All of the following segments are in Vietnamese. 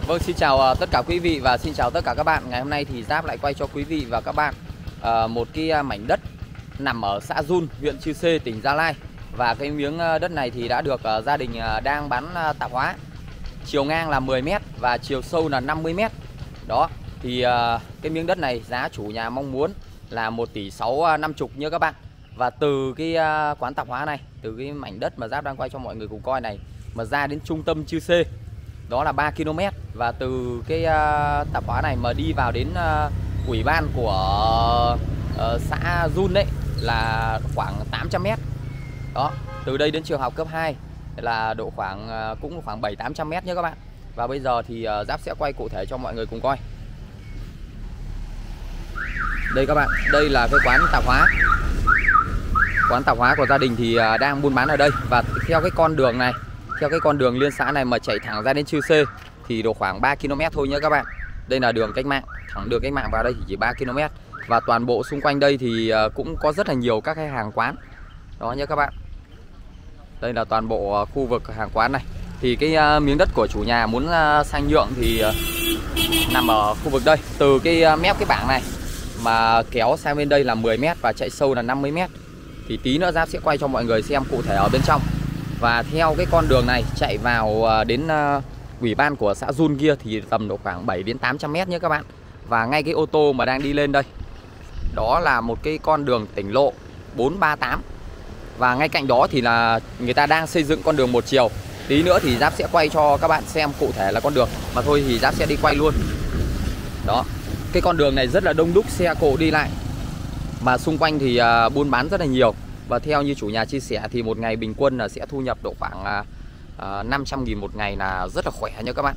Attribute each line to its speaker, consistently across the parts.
Speaker 1: Vâng, xin chào tất cả quý vị và xin chào tất cả các bạn. Ngày hôm nay thì Giáp lại quay cho quý vị và các bạn một cái mảnh đất nằm ở xã Dun, huyện Chư Sê, tỉnh Gia Lai. Và cái miếng đất này thì đã được gia đình đang bán tạp hóa. Chiều ngang là 10 m và chiều sâu là 50 m. Đó, thì cái miếng đất này giá chủ nhà mong muốn là 1,650 tỷ nhớ các bạn. Và từ cái quán tạp hóa này, từ cái mảnh đất mà Giáp đang quay cho mọi người cùng coi này mà ra đến trung tâm Chư Sê đó là 3 km. Và từ cái tạp hóa này mà đi vào đến ủy ban của xã Dun đấy là khoảng 800 m. Đó, từ đây đến trường học cấp 2 là độ khoảng cũng khoảng 700-800 m nhé các bạn. Và bây giờ thì Giáp sẽ quay cụ thể cho mọi người cùng coi. Đây các bạn, đây là cái quán tạp hóa. Quán tạp hóa của gia đình thì đang buôn bán ở đây. Và theo cái con đường này, theo cái con đường liên xã này mà chạy thẳng ra đến Chư Sê thì độ khoảng 3 km thôi nhé các bạn. Đây là đường Cách Mạng, thẳng đường Cách Mạng vào đây thì chỉ 3 km. Và toàn bộ xung quanh đây thì cũng có rất là nhiều các cái hàng quán. Đó nhé các bạn. Đây là toàn bộ khu vực hàng quán này. Thì cái miếng đất của chủ nhà muốn sang nhượng thì nằm ở khu vực đây. Từ cái mép cái bảng này mà kéo sang bên đây là 10 m và chạy sâu là 50 m. Thì tí nữa Giáp sẽ quay cho mọi người xem cụ thể ở bên trong. Và theo cái con đường này chạy vào đến ủy ban của xã Dun kia thì tầm độ khoảng 700-800 m nhé các bạn. Và ngay cái ô tô mà đang đi lên đây, đó là một cái con đường tỉnh lộ 438. Và ngay cạnh đó thì là người ta đang xây dựng con đường một chiều. Tí nữa thì Giáp sẽ quay cho các bạn xem cụ thể là con đường. Mà thôi thì Giáp sẽ đi quay luôn. Đó, cái con đường này rất là đông đúc xe cộ đi lại. Mà xung quanh thì buôn bán rất là nhiều. Và theo như chủ nhà chia sẻ thì một ngày bình quân là sẽ thu nhập độ khoảng 500.000 một ngày là rất là khỏe nha các bạn.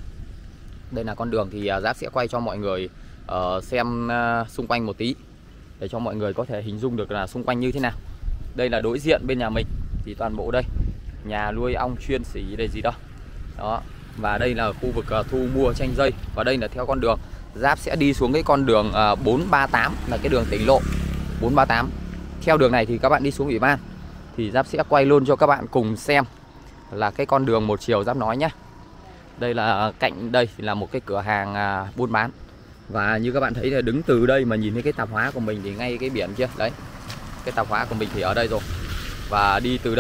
Speaker 1: Đây là con đường thì Giáp sẽ quay cho mọi người xem xung quanh một tí để cho mọi người có thể hình dung được là xung quanh như thế nào. Đây là đối diện bên nhà mình thì toàn bộ đây nhà nuôi ong chuyên sỉ đây gì đâu. Đó, và đây là khu vực thu mua chanh dây. Và đây là theo con đường Giáp sẽ đi xuống cái con đường 438 là cái đường tỉnh lộ 438. Theo đường này thì các bạn đi xuống ủy ban thì Giáp sẽ quay luôn cho các bạn cùng xem là cái con đường một chiều Giáp nói nhé. Đây là cạnh đây là một cái cửa hàng buôn bán. Và như các bạn thấy là đứng từ đây mà nhìn thấy cái tạp hóa của mình thì ngay cái biển kia. Đấy, cái tạp hóa của mình thì ở đây rồi. Và đi từ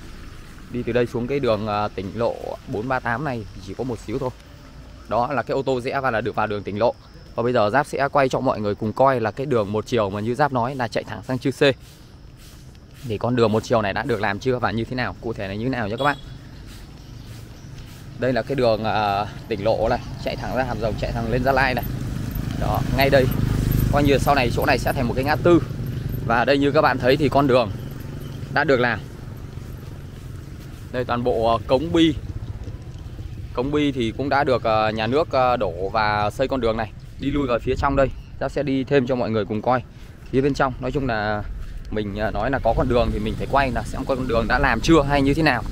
Speaker 1: đây xuống cái đường tỉnh lộ 438 này chỉ có một xíu thôi. Đó là cái ô tô rẽ và được vào đường tỉnh lộ. Và bây giờ Giáp sẽ quay cho mọi người cùng coi là cái đường một chiều mà như Giáp nói là chạy thẳng sang Chư Sê. Thì con đường một chiều này đã được làm chưa và như thế nào, cụ thể là như thế nào nhé các bạn. Đây là cái đường tỉnh lộ này, chạy thẳng ra Hàm Rồng, chạy thẳng lên Gia Lai này. Đó, ngay đây coi như sau này chỗ này sẽ thành một cái ngã tư. Và đây như các bạn thấy thì con đường đã được làm. Đây toàn bộ cống bi thì cũng đã được nhà nước đổ và xây con đường này. Đi lui vào phía trong đây, Giáp sẽ đi thêm cho mọi người cùng coi phía bên trong. Nói chung là mình nói là có con đường thì mình phải quay là xem con đường đã làm chưa hay như thế nào,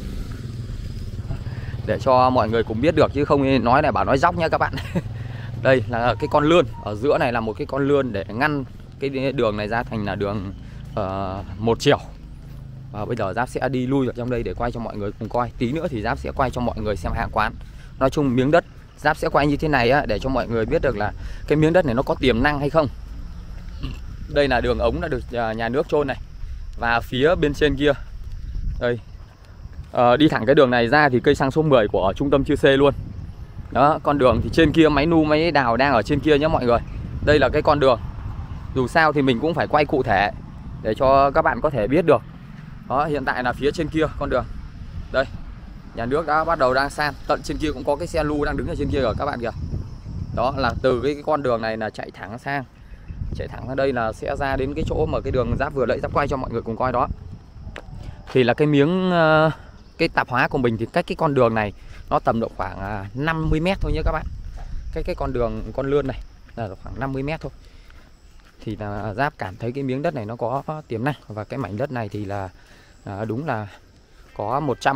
Speaker 1: để cho mọi người cùng biết được chứ không nói này bảo nói dóc nha các bạn. Đây là cái con lươn, ở giữa này là một cái con lươn để ngăn cái đường này ra thành là đường một chiều. Và bây giờ Giáp sẽ đi lui vào trong đây để quay cho mọi người cùng coi. Tí nữa thì Giáp sẽ quay cho mọi người xem hàng quán. Nói chung miếng đất Giáp sẽ quay như thế này á, để cho mọi người biết được là cái miếng đất này nó có tiềm năng hay không. Đây là đường ống đã được nhà nước chôn này. Và phía bên trên kia đây, đi thẳng cái đường này ra thì cây xăng số 10 của trung tâm Chư Sê luôn. Đó, con đường thì trên kia máy nu máy đào đang ở trên kia nhé mọi người. Đây là cái con đường. Dù sao thì mình cũng phải quay cụ thể để cho các bạn có thể biết được. Đó, hiện tại là phía trên kia con đường. Đây, nhà nước đã bắt đầu đang san. Tận trên kia cũng có cái xe lu đang đứng ở trên kia rồi các bạn kìa. Đó là từ cái con đường này là chạy thẳng sang đây là sẽ ra đến cái chỗ mà cái đường Giáp vừa lấy Giáp quay cho mọi người cùng coi đó. Thì là cái miếng cái tạp hóa của mình thì cách cái con đường này nó tầm độ khoảng 50 m thôi nhé các bạn. Cái con đường con lươn này là khoảng 50 m thôi. Thì là Giáp cảm thấy cái miếng đất này nó có tiềm năng. Và cái mảnh đất này thì là đúng là có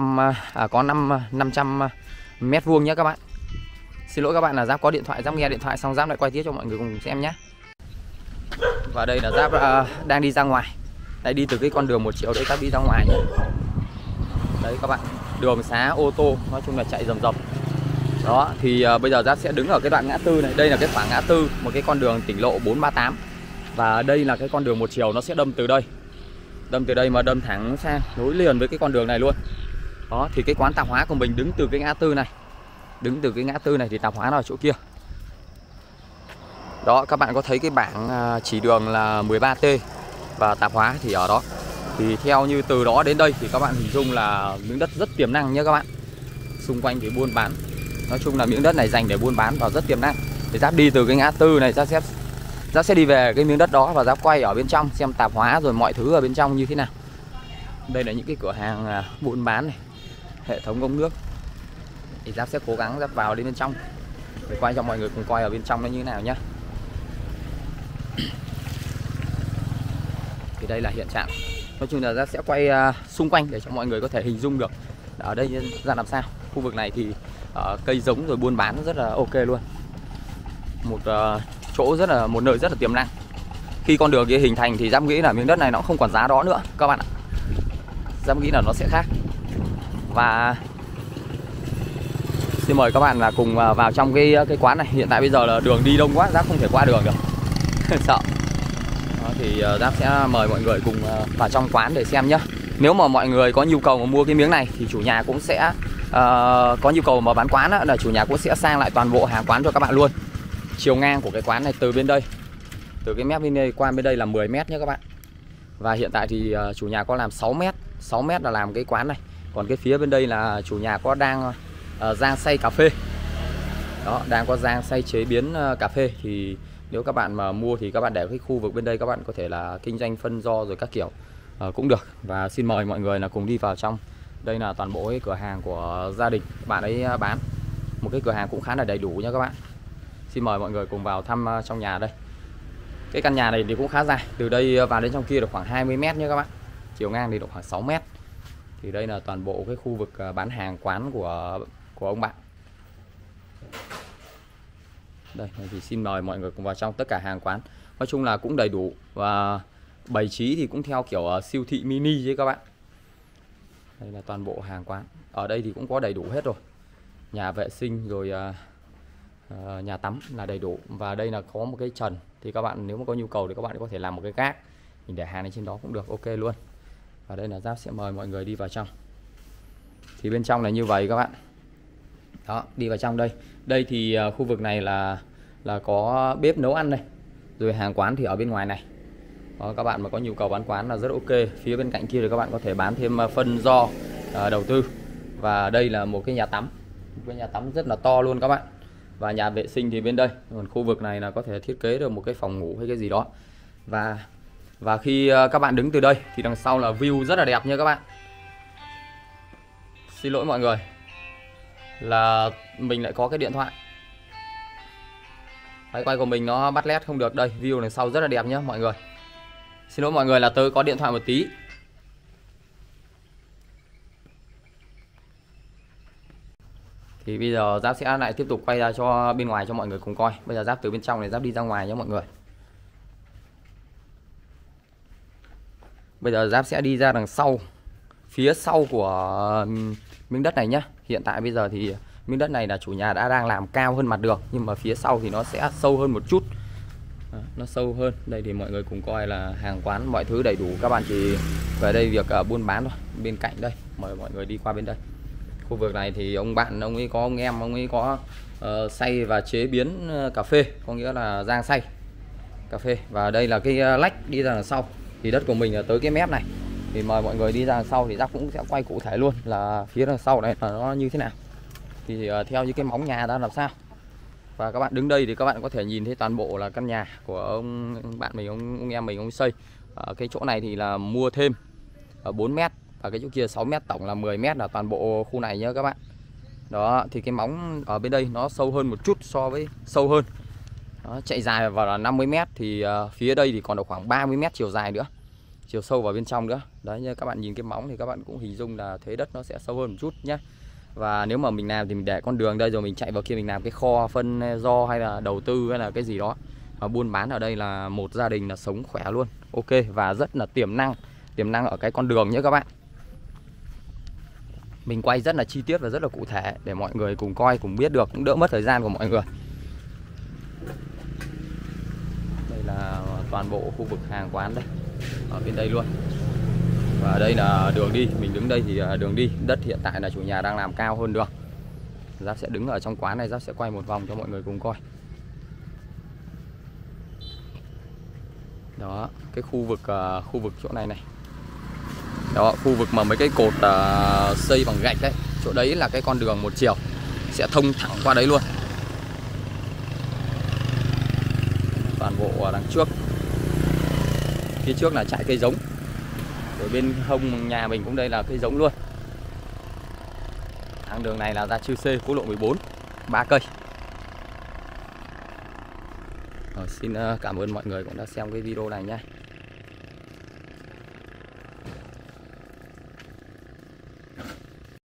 Speaker 1: 500 mét vuông nhé các bạn. Xin lỗi các bạn là Giáp có điện thoại, Giáp nghe điện thoại xong Giáp lại quay tiếp cho mọi người cùng xem nhé. Và đây là Giáp đang đi ra ngoài. Đây, đi từ cái con đường một chiều đấy Giáp đi ra ngoài nhé. Đấy các bạn, đường xá ô tô nói chung là chạy rầm rập. Đó thì bây giờ Giáp sẽ đứng ở cái đoạn ngã tư này. Đây là cái khoảng ngã tư, một cái con đường tỉnh lộ 438. Và đây là cái con đường một chiều, nó sẽ đâm từ đây. Đâm từ đây mà đâm thẳng sang nối liền với cái con đường này luôn. Đó thì cái quán tạp hóa của mình đứng từ cái ngã tư này. Đứng từ cái ngã tư này thì tạp hóa nó ở chỗ kia. Đó các bạn có thấy cái bảng chỉ đường là 13T và tạp hóa thì ở đó. Thì theo như từ đó đến đây thì các bạn hình dung là miếng đất rất tiềm năng nhé các bạn. Xung quanh thì buôn bán. Nói chung là miếng đất này dành để buôn bán và rất tiềm năng. Thì Giáp đi từ cái ngã tư này Giáp sẽ đi về cái miếng đất đó và Giáp quay ở bên trong xem tạp hóa rồi mọi thứ ở bên trong như thế nào. Đây là những cái cửa hàng buôn bán này, hệ thống ống nước. Thì Giáp sẽ cố gắng Giáp vào đến bên trong để quay cho mọi người cùng coi ở bên trong nó như thế nào nhé. Thì đây là hiện trạng. Nói chung là Giáp sẽ quay xung quanh để cho mọi người có thể hình dung được ở đây ra làm sao. Khu vực này thì cây giống rồi buôn bán rất là ok luôn. Một chỗ một nơi rất là tiềm năng. Khi con đường kia hình thành thì Giáp nghĩ là miếng đất này nó không còn giá đó nữa các bạn ạ. Giáp nghĩ là nó sẽ khác. Và xin mời các bạn là cùng vào trong cái quán này. Hiện tại bây giờ là đường đi đông quá, Giáp không thể qua đường được. Sợ. Đó, thì Giáp sẽ mời mọi người cùng vào trong quán để xem nhé. Nếu mà mọi người có nhu cầu mà mua cái miếng này thì chủ nhà cũng sẽ có nhu cầu mà bán quán đó, là chủ nhà cũng sẽ sang lại toàn bộ hàng quán cho các bạn luôn. Chiều ngang của cái quán này từ bên đây, từ cái mép bên đây qua bên đây là 10 mét nhé các bạn. Và hiện tại thì chủ nhà có làm 6 mét. 6 mét là làm cái quán này. Còn cái phía bên đây là chủ nhà có đang rang xay cà phê. Đó, đang có rang xay chế biến cà phê. Thì nếu các bạn mà mua thì các bạn để cái khu vực bên đây các bạn có thể là kinh doanh phân do rồi các kiểu cũng được. Và xin mời mọi người là cùng đi vào trong. Đây là toàn bộ cái cửa hàng của gia đình bạn ấy bán. Một cái cửa hàng cũng khá là đầy đủ nha các bạn. Xin mời mọi người cùng vào thăm trong nhà đây. Cái căn nhà này thì cũng khá dài. Từ đây vào đến trong kia được khoảng 20 mét nha các bạn. Chiều ngang thì được khoảng 6 mét. Thì đây là toàn bộ cái khu vực bán hàng quán của ông bạn. Đây thì xin mời mọi người cùng vào trong tất cả hàng quán. Nói chung là cũng đầy đủ và bày trí thì cũng theo kiểu siêu thị mini chứ các bạn. Đây là toàn bộ hàng quán. Ở đây thì cũng có đầy đủ hết rồi. Nhà vệ sinh rồi nhà tắm là đầy đủ. Và đây là có một cái trần. Thì các bạn nếu mà có nhu cầu thì các bạn có thể làm một cái gác. Mình để hàng lên trên đó cũng được, ok luôn. Và đây là Giáp sẽ mời mọi người đi vào trong. Thì bên trong là như vậy các bạn. Đó, đi vào trong đây. Đây thì khu vực này là có bếp nấu ăn đây. Rồi hàng quán thì ở bên ngoài này. Đó, các bạn mà có nhu cầu bán quán là rất ok. Phía bên cạnh kia thì các bạn có thể bán thêm phân do đầu tư. Và đây là một cái nhà tắm. Một cái nhà tắm rất là to luôn các bạn. Và nhà vệ sinh thì bên đây. Còn khu vực này là có thể thiết kế được một cái phòng ngủ hay cái gì đó. Và khi các bạn đứng từ đây thì đằng sau là view rất là đẹp nha các bạn. Xin lỗi mọi người là mình lại có cái điện thoại. Máy quay của mình nó bắt led không được. Đây, view đằng sau rất là đẹp nhé mọi người. Xin lỗi mọi người là tôi có điện thoại một tí. Thì bây giờ Giáp sẽ lại tiếp tục quay ra cho bên ngoài cho mọi người cùng coi. Bây giờ Giáp từ bên trong này Giáp đi ra ngoài nhé mọi người. Bây giờ Giáp sẽ đi ra đằng sau, phía sau của miếng đất này nhé. Hiện tại bây giờ thì miếng đất này là chủ nhà đang làm cao hơn mặt đường. Nhưng mà phía sau thì nó sẽ sâu hơn một chút. Nó sâu hơn. Đây thì mọi người cùng coi là hàng quán mọi thứ đầy đủ. Các bạn chỉ về đây việc buôn bán thôi. Bên cạnh đây, mời mọi người đi qua bên đây. Khu vực này thì ông ấy có ông em, ông ấy có xay và chế biến cà phê. Có nghĩa là rang xay cà phê. Và đây là cái lách đi ra đằng sau. Thì đất của mình là tới cái mép này. Thì mời mọi người đi ra đằng sau thì Giáp cũng sẽ quay cụ thể luôn là phía đằng sau này là nó như thế nào. Thì theo như cái móng nhà ra làm sao. Và các bạn đứng đây thì các bạn có thể nhìn thấy toàn bộ là căn nhà của ông bạn mình, ông em mình, ông xây. Ở cái chỗ này thì là mua thêm ở 4 mét. Và cái chỗ kia 6 mét, tổng là 10 mét là toàn bộ khu này nhá các bạn. Đó, thì cái móng ở bên đây nó sâu hơn một chút so với sâu hơn. Đó, chạy dài vào là 50 mét. Thì phía đây thì còn được khoảng 30 mét chiều dài nữa. Chiều sâu vào bên trong nữa. Đấy, như các bạn nhìn cái móng thì các bạn cũng hình dung là thế đất nó sẽ sâu hơn một chút nhé. Và nếu mà mình làm thì mình để con đường đây rồi mình chạy vào kia mình làm cái kho phân do hay là đầu tư hay là cái gì đó. Và buôn bán ở đây là một gia đình là sống khỏe luôn. Ok, và rất là tiềm năng ở cái con đường nhé các bạn. Mình quay rất là chi tiết và rất là cụ thể để mọi người cùng coi, cùng biết được, cũng đỡ mất thời gian của mọi người. Đây là toàn bộ khu vực hàng quán đây, ở bên đây luôn. Và đây là đường đi, mình đứng đây thì đường đi. Đất hiện tại là chủ nhà đang làm cao hơn đường. Giáp sẽ đứng ở trong quán này, Giáp sẽ quay một vòng cho mọi người cùng coi. Đó, cái khu vực chỗ này này. Đó, khu vực mà mấy cái cột xây bằng gạch đấy, chỗ đấy là cái con đường một chiều sẽ thông thẳng qua đấy luôn. Toàn bộ ở đằng trước, phía trước là trại cây giống. Ở bên hông nhà mình cũng đây là cây giống luôn. Thang đường này là ra Chư Sê, quốc lộ 14, 3 cây. Xin cảm ơn mọi người cũng đã xem cái video này nhé.